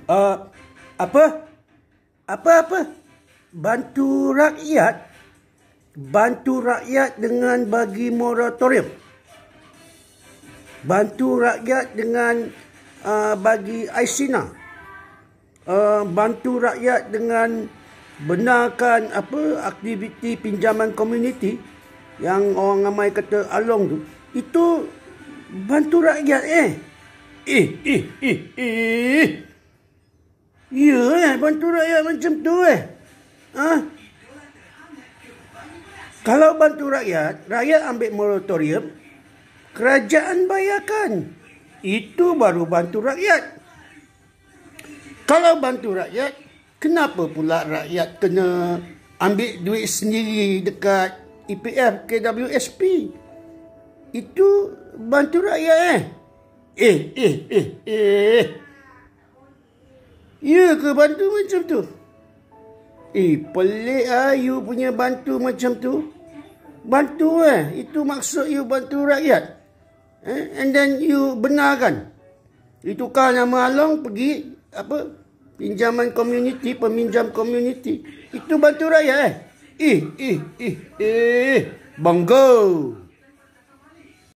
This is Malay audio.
Uh, apa? Apa? Bantu rakyat? Bantu rakyat dengan bagi moratorium? Bantu rakyat dengan bagi Aisina? Bantu rakyat dengan benarkan aktiviti pinjaman komuniti yang orang ramai kata along tu? Itu bantu rakyat Ya, bantu rakyat macam tu Kalau bantu rakyat, rakyat ambil moratorium, kerajaan bayarkan. Itu baru bantu rakyat. Kalau bantu rakyat, kenapa pula rakyat kena ambil duit sendiri dekat EPF, KWSP? Itu bantu rakyat Ya ke bantu macam tu? Pelik you punya bantu macam tu. Bantu itu maksud you bantu rakyat. And then you benarkan. You tukar nama Along pergi pinjaman komuniti, peminjam komuniti. Itu bantu rakyat Bangga.